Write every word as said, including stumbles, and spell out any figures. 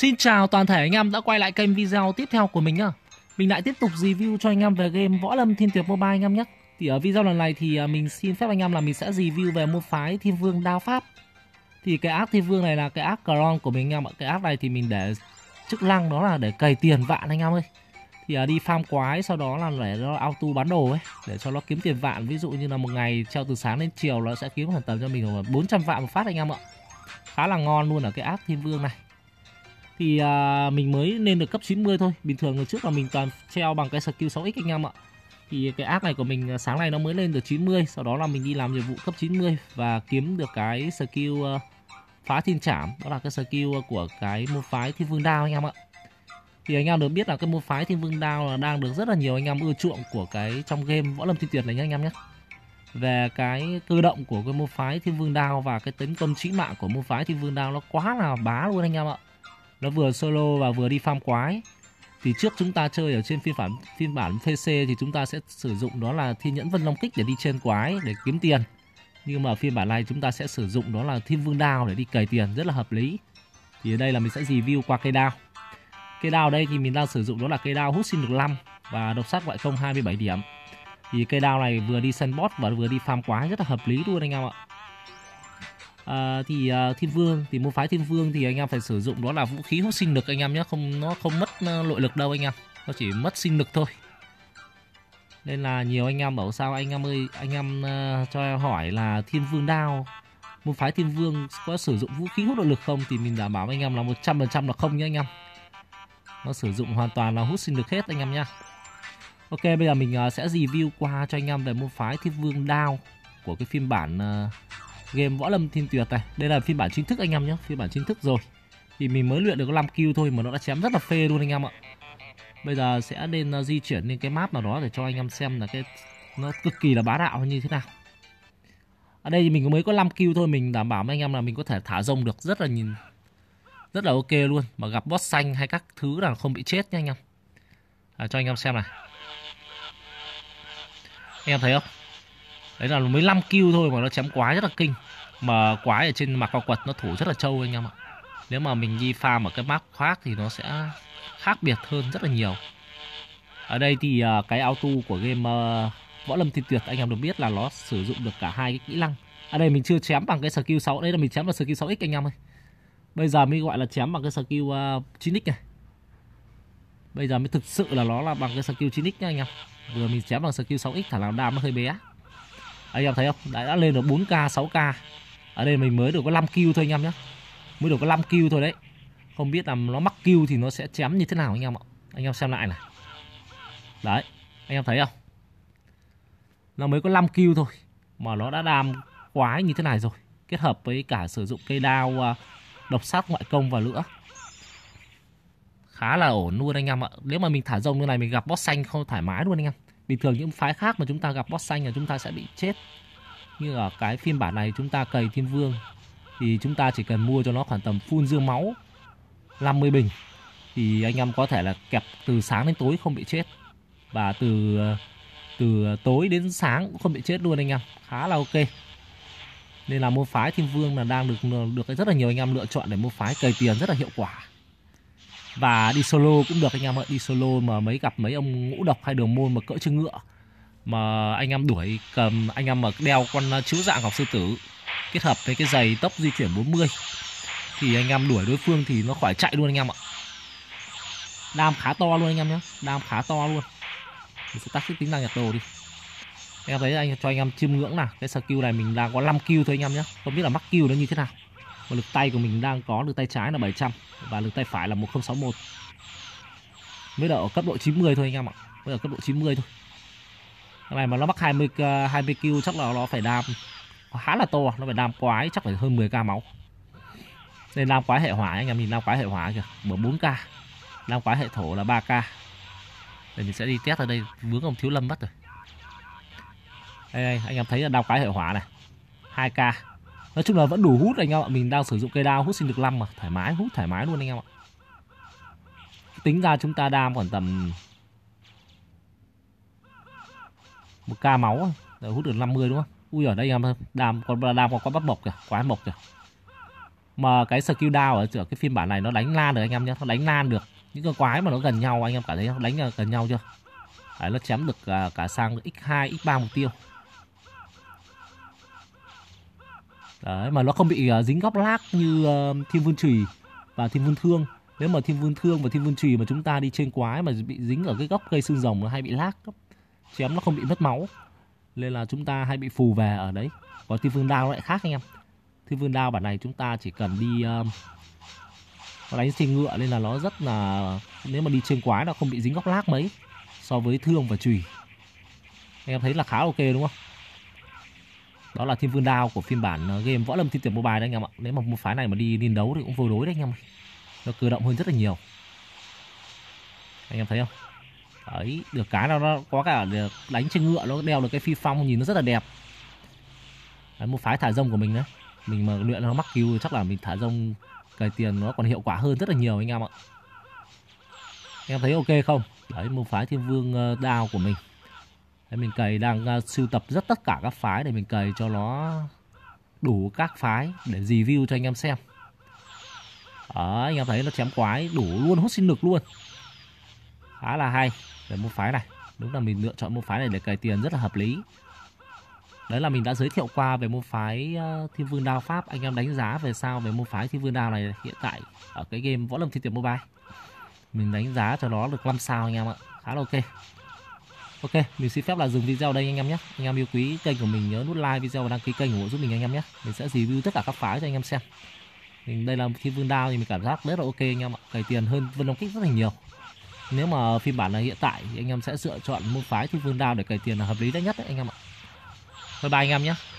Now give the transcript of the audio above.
Xin chào toàn thể anh em đã quay lại kênh video tiếp theo của mình nhá. Mình lại tiếp tục review cho anh em về game Võ Lâm Thiên Tuyệt Mobile anh em nhé. Thì ở video lần này thì mình xin phép anh em là mình sẽ review về môn phái Thiên Vương Đao Pháp. Thì cái ác Thiên Vương này là cái ác Cron của mình anh em ạ. Cái ác này thì mình để chức năng đó là để cày tiền vạn anh em ơi. Thì đi farm quái, sau đó là để nó auto bán đồ ấy, để cho nó kiếm tiền vạn. Ví dụ như là một ngày treo từ sáng đến chiều nó sẽ kiếm khoảng tầm cho mình bốn trăm vạn một phát anh em ạ. Khá là ngon luôn ở cái ác Thiên Vương này. Thì à, mình mới lên được cấp chín mươi thôi. Bình thường hồi trước là mình toàn treo bằng cái skill sáu x anh em ạ. Thì cái ác này của mình sáng nay nó mới lên được chín mươi. Sau đó là mình đi làm nhiệm vụ cấp chín mươi và kiếm được cái skill uh, phá thiên trảm. Đó là cái skill của cái môn phái Thiên Vương Đao anh em ạ. Thì anh em được biết là cái môn phái Thiên Vương Đao là đang được rất là nhiều anh em ưa chuộng của cái trong game Võ Lâm Thiên Tuyệt này nhé anh em nhé. Về cái cơ động của cái môn phái Thiên Vương Đao và cái tấn công chí mạng của môn phái Thiên Vương Đao nó quá là bá luôn anh em ạ. Nó vừa solo và vừa đi farm quái. Thì trước chúng ta chơi ở trên phiên bản phiên bản pê xê thì chúng ta sẽ sử dụng đó là Thiên Nhẫn Vân Long Kích để đi trên quái để kiếm tiền. Nhưng mà phiên bản này chúng ta sẽ sử dụng đó là Thiên Vương Đao để đi cày tiền, rất là hợp lý. Thì ở đây là mình sẽ review qua cây đao. Cây đao đây thì mình đang sử dụng đó là cây đao hút sinh lực năm và độc sát ngoại công hai mươi bảy điểm. Thì cây đao này vừa đi săn boss và vừa đi farm quái rất là hợp lý luôn anh em ạ. À, thì uh, Thiên Vương thì môn phái Thiên Vương thì anh em phải sử dụng đó là vũ khí hút sinh lực anh em nhé, không nó không mất uh, nội lực đâu anh em, nó chỉ mất sinh lực thôi. Nên là nhiều anh em bảo sao anh em ơi, anh em uh, cho em hỏi là Thiên Vương Đao môn phái Thiên Vương có sử dụng vũ khí hút nội lực không, thì mình đảm bảo anh em là một trăm phần trăm là không nhé anh em. Nó sử dụng hoàn toàn là hút sinh lực hết anh em nhá. Ok, bây giờ mình uh, sẽ review qua cho anh em về môn phái Thiên Vương Đao của cái phiên bản uh, game Võ Lâm Thiên Tuyệt này. Đây là phiên bản chính thức anh em nhé, phiên bản chính thức rồi. Thì mình mới luyện được năm kill thôi mà nó đã chém rất là phê luôn anh em ạ. Bây giờ sẽ nên uh, di chuyển lên cái map nào đó để cho anh em xem là cái nó cực kỳ là bá đạo như thế nào. Ở đây thì mình mới có năm kill thôi, mình đảm bảo với anh em là mình có thể thả rông được rất là nhìn rất là ok luôn, mà gặp boss xanh hay các thứ là không bị chết nha anh em. À, cho anh em xem này. Anh em thấy không? Đấy là mới năm kill thôi mà nó chém quái rất là kinh. Mà quái ở trên mặt cao quật nó thủ rất là trâu anh em ạ. Nếu mà mình đi farm ở cái map khác thì nó sẽ khác biệt hơn rất là nhiều. Ở đây thì uh, cái auto của game uh, Võ Lâm Thiên Tuyệt anh em được biết là nó sử dụng được cả hai cái kỹ năng. Ở đây mình chưa chém bằng cái skill sáu, đây là mình chém bằng skill sáu x anh em ơi. Bây giờ mới gọi là chém bằng cái skill uh, chín x này. Bây giờ mới thực sự là nó là bằng cái skill chín x nha anh em. Vừa mình chém bằng skill sáu x thả làm đam nó hơi bé. Anh em thấy không? Đã, đã lên được bốn k, sáu k. Ở đây mình mới được có năm kill thôi anh em nhé. Mới được có năm kill thôi đấy. Không biết là nó mắc kill thì nó sẽ chém như thế nào anh em ạ. Anh em xem lại này. Đấy, anh em thấy không? Nó mới có năm kill thôi mà nó đã đam quái như thế này rồi. Kết hợp với cả sử dụng cây đao độc sát ngoại công vào nữa. Khá là ổn luôn anh em ạ. Nếu mà mình thả rông như này mình gặp boss xanh không thoải mái luôn anh em. Bình thường những phái khác mà chúng ta gặp boss xanh là chúng ta sẽ bị chết. Như ở cái phiên bản này chúng ta cày Thiên Vương thì chúng ta chỉ cần mua cho nó khoảng tầm full dương máu năm mươi bình thì anh em có thể là kẹp từ sáng đến tối không bị chết. Và từ từ tối đến sáng cũng không bị chết luôn anh em. Khá là ok. Nên là môn phái Thiên Vương là đang được được rất là nhiều anh em lựa chọn để môn phái cày tiền rất là hiệu quả. Và đi solo cũng được anh em ạ. Đi solo mà mấy gặp mấy ông ngũ độc hay đường môn mà cỡ chân ngựa mà anh em đuổi cầm, anh em mà đeo con chiếu dạng Ngọc Sư Tử kết hợp với cái giày tốc di chuyển bốn mươi thì anh em đuổi đối phương thì nó khỏi chạy luôn anh em ạ. Đam khá to luôn anh em nhé, đam khá to luôn. Mình sẽ tắt cái tính năng nhặt đồ đi. Anh em thấy anh cho anh em chiêm ngưỡng nào. Cái skill này mình đang có năm kill thôi anh em nhé. Không biết là mắc kill nó như thế nào. Và lực tay của mình đang có lực tay trái là bảy trăm và lực tay phải là một không sáu một. Mới ở cấp độ chín mươi thôi anh em ạ. Mới ở cấp độ chín mươi thôi. Cái này mà nó mắc hai mươi hai mươi kill chắc là nó phải đam khá là to, nó phải đam quái chắc phải hơn mười k máu. Nên đam quái hệ hỏa anh em nhìn, đam quái hệ hỏa kìa, bờ bốn k. Đam quái hệ thổ là ba k. Để mình sẽ đi test ở đây, vướng ông Thiếu Lâm mất rồi. Đây, đây anh em thấy là đam quái hệ hỏa này, hai k. Nói chung là vẫn đủ hút anh em ạ, mình đang sử dụng cây đao hút sinh lực năm mà, thoải mái, hút thoải mái luôn anh em ạ. Tính ra chúng ta đam khoảng tầm một k máu rồi hút được năm mươi đúng không? Ui ở đây em đam còn đam còn có bắt mộc kìa, quái mộc kìa. Mà cái skill down ở cái phiên bản này nó đánh lan được anh em nhé, nó đánh lan được những con quái mà nó gần nhau, anh em cảm thấy nó đánh gần nhau chưa? Đấy, nó chém được cả sang x hai, x ba mục tiêu. Đấy, mà nó không bị dính góc lag như uh, Thiên Vương Chùy và Thiên Vương Thương. Nếu mà Thiên Vương Thương và Thiên Vương Chùy mà chúng ta đi trên quái mà bị dính ở cái góc cây xương rồng nó hay bị lag, chém nó không bị mất máu, nên là chúng ta hay bị phù về ở đấy. Còn Thiên Vương Đao lại khác anh em. Thiên Vương Đao bản này chúng ta chỉ cần đi uh, nó đánh trên ngựa nên là nó rất là, nếu mà đi trên quái nó không bị dính góc lag mấy so với Thương và Chùy. Anh em thấy là khá ok đúng không? Đó là Thiên Vương Đao của phiên bản game Võ Lâm Thiên Tuyệt Mobile đấy anh em ạ. Nếu mà một phái này mà đi liên đấu thì cũng vô đối đấy anh em. Nó cơ động hơn rất là nhiều. Anh em thấy không? Đấy, được cái nào nó có cả đánh trên ngựa, nó đeo được cái phi phong nhìn nó rất là đẹp. Đấy, một phái thả rông của mình đấy. Mình mà luyện nó mắc kill chắc là mình thả rông cày tiền nó còn hiệu quả hơn rất là nhiều anh em ạ. Anh em thấy ok không? Đấy, một phái Thiên Vương Đao của mình. Đấy, mình cày đang uh, sưu tập rất tất cả các phái để mình cày cho nó đủ các phái để review cho anh em xem. Đó, anh em thấy nó chém quái đủ luôn, hút sinh lực luôn, khá là hay. Để một phái này, đúng là mình lựa chọn một phái này để cày tiền rất là hợp lý. Đấy là mình đã giới thiệu qua về một phái uh, Thiên Vương Đao Pháp. Anh em đánh giá về sao về một phái Thiên Vương Đao này hiện tại ở cái game Võ Lâm Thiên Tuyệt Mobile. Mình đánh giá cho nó được năm sao anh em ạ, khá là ok. Ok, mình xin phép là dừng video ở đây anh em nhé. Anh em yêu quý kênh của mình nhớ nút like video và đăng ký kênh ủng hộ giúp mình anh em nhé. Mình sẽ review tất cả các phái cho anh em xem. Mình đây là Thiên Vương Đao thì mình cảm giác rất là ok anh em ạ, cày tiền hơn Vân Long Kích rất là nhiều. Nếu mà phiên bản này hiện tại thì anh em sẽ lựa chọn một phái Thiên Vương Đao để cày tiền là hợp lý nhất đấy anh em ạ. Bye bye anh em nhé.